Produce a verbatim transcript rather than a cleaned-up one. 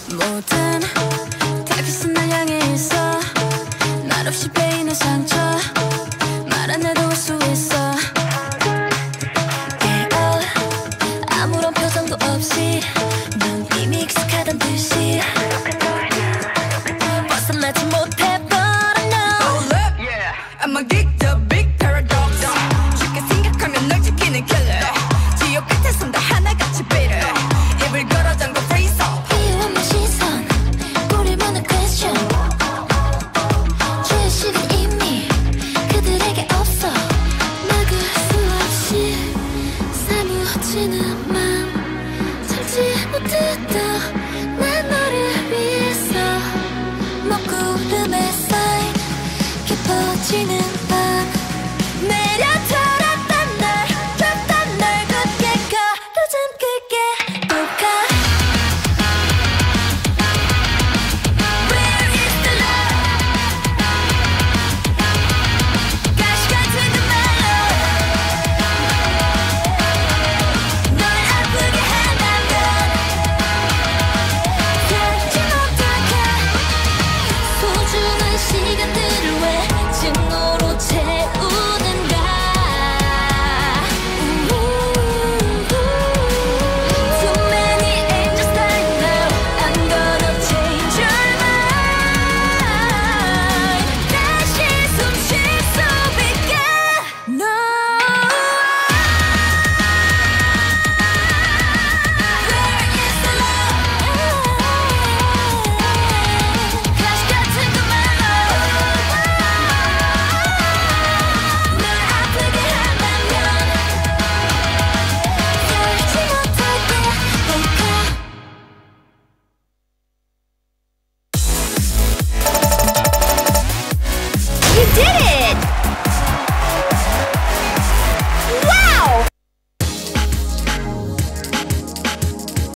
모든 달빛은 날 향해 있어. 날 없이 베이는 상처 말 안 해도 알 수 있어. yeah. 아무런 표정도 없이 눈이 익숙하단 듯이 벗어나지 못해 but I know. Hold up, yeah. I'm a geek, the big paradox. 쉽게 생각하면 널 지키는 killer. 지옥 끝에 선다 하나같이 bitter. 입을 걸어 잠궈 freeze off. 이유 없는 시선 우릴 보는 question. 죄의식은 이미 그들에게 없어. 막을 수 없이 사무치는 맘 참지 못했다. 난 너를 위해서 먹구름의 사이 깊어지는 밤 내려돌았던 날 줬던 날 굳게 가로등 끌게 또 가. Where is the love? 가시 같은 그 말로 널 아프게 한다면 살지 못하게 소중한 시간들을 왜 증오로 채우는가. Too many angels dying now. I'm gonna change your mind. 다시 숨 쉴 수 있게. No. Where is the love? 가시 같은 그 말로 널 아프게 한다면 살지 못하게 가. You did it!